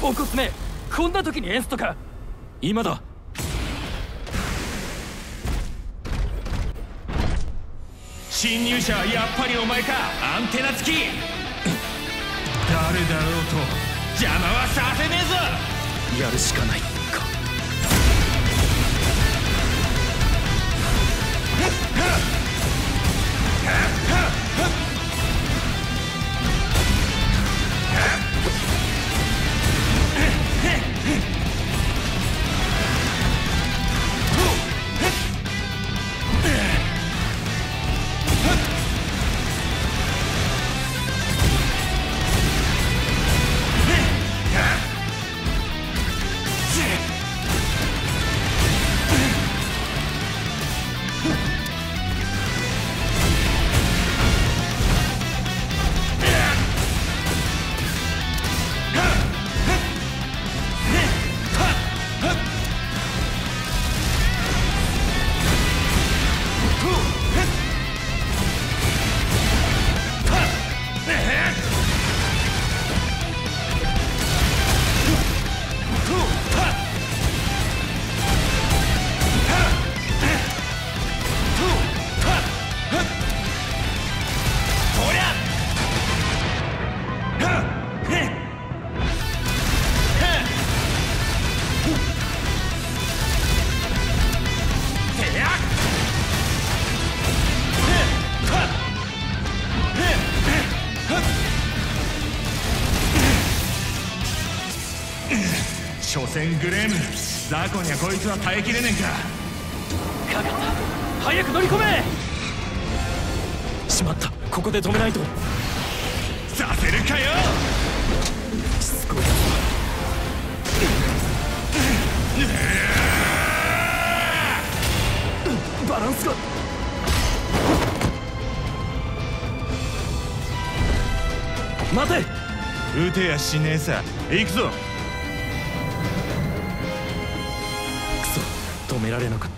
おこつめ、こんな時にエンスとか。 今だ。 侵入者はやっぱりお前か。アンテナ付き。誰だろうと邪魔はさせねえぞ。 やるしかないか。 所詮グレーム、雑魚にはこいつは耐えきれねえか。 かかった。早く乗り込め。 しまった。ここで止めないと。 させるかよ。 しつこい。バランスが。待て。 撃てやしねえさ。行くぞ。 止められなかった。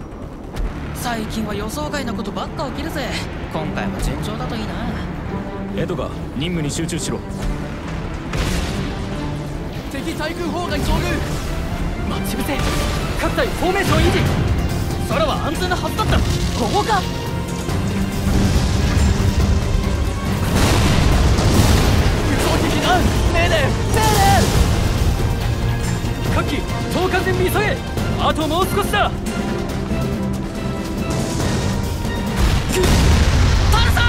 最近は予想外なことばっか起きるぜ。今回も順調だといいな。 エドガー、任務に集中しろ。 敵対空砲が遭遇。待ち伏せ。各隊フォーメーション維持。空は安全なはずだった。ここか。輸送機避難。命令各機投下準備急げ。あともう少しだ。タルサ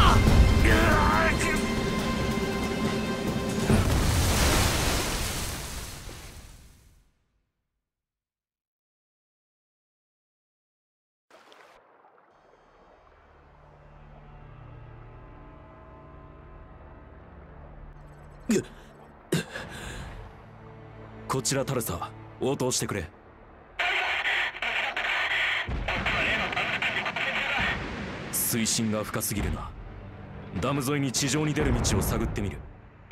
こちらタルサ、応答してくれ。水深が深すぎるな。ダム沿いに地上に出る道を探ってみる。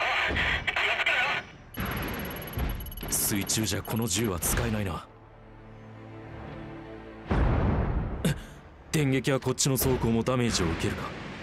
水中じゃこの銃は使えないな。電撃はこっちの装甲もダメージを受けるか。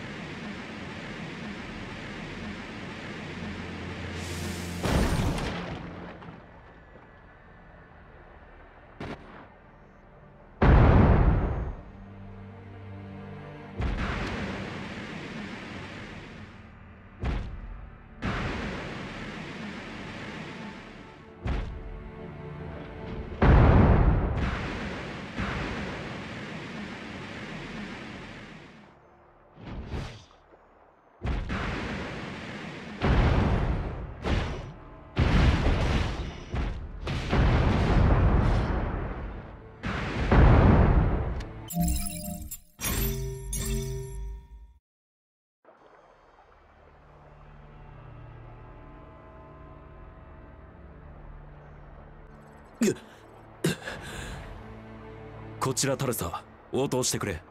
こちらタルサ、応答してくれ。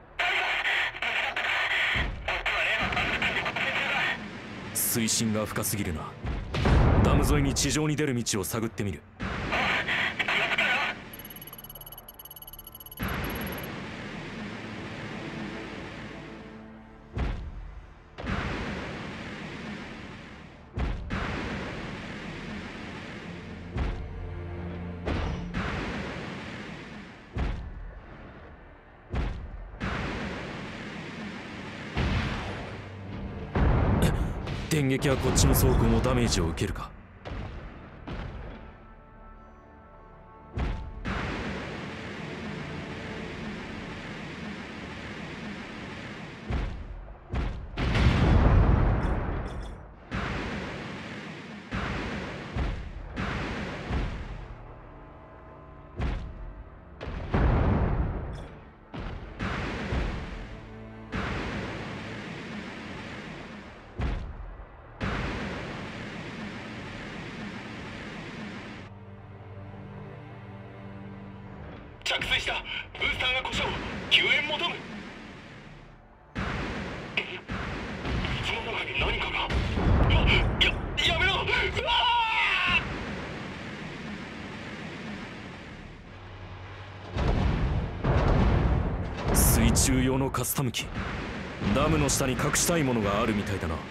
水深が深すぎるな。ダム沿いに地上に出る道を探ってみる。電撃はこっちの装甲もダメージを受けるか。 着水した。ブースターが故障。救援求む。水の中に何かが。やめろ。うわー！水中用のカスタム機。ダムの下に隠したいものがあるみたいだな。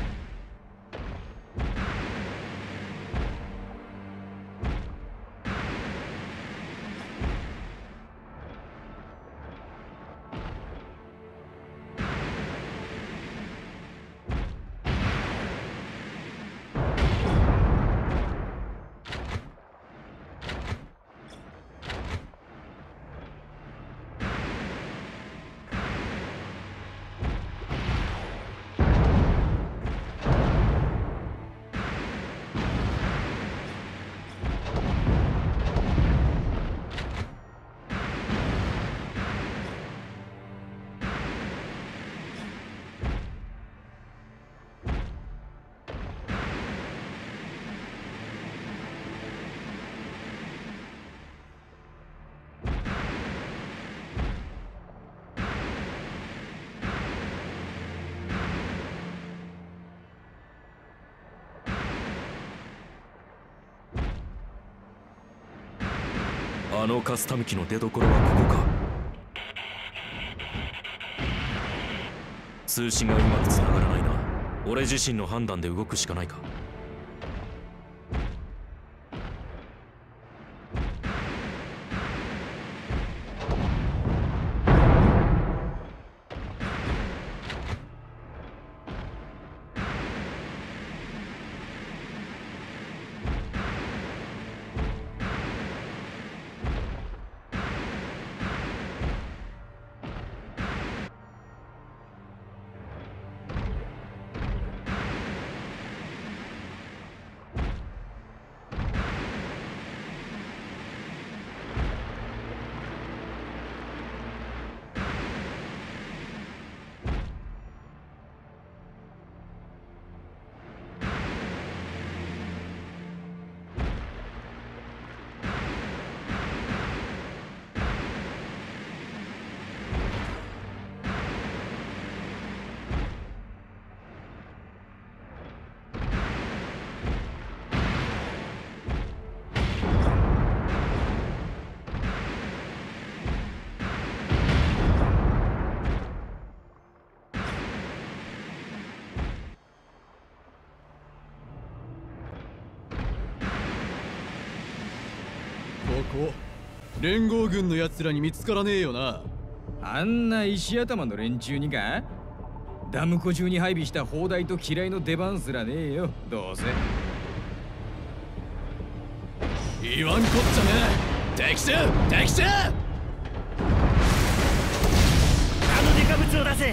あのカスタム機の出所はここか。通信がうまくつながらないな。 俺自身の判断で動くしかないか。 ここ連合軍のやつらに見つからねえよな。 あんな石頭の連中にか。ダム湖中に配備した砲台と機雷の出番すらねえよ、どうせ。 言わんこっちゃねえ。敵襲敵襲。 あのデカブツを出せ。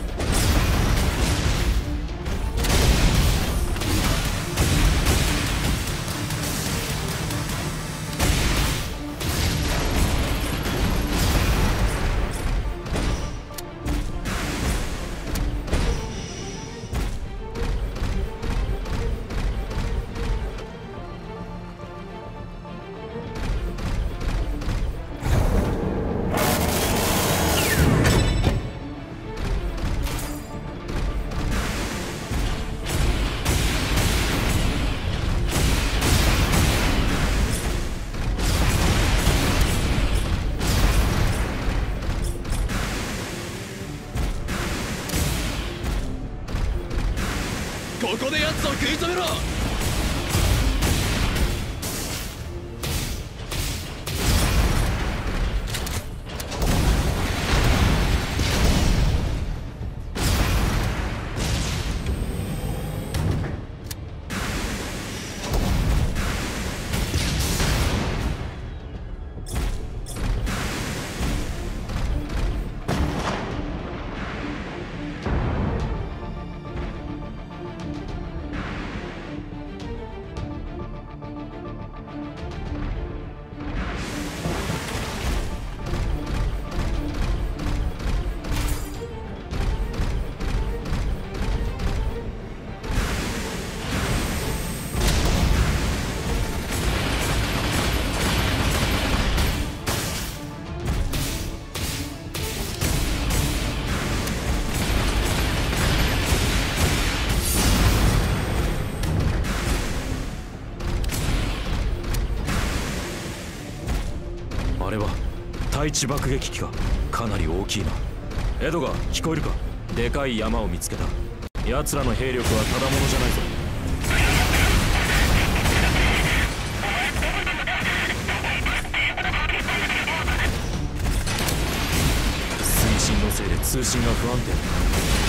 ここで奴を食い止めろ。 あれは対地爆撃機か。かなり大きいな。エドが聞こえるか。でかい山を見つけた。奴らの兵力はただものじゃないぞ。水深のせいで通信が不安定だ。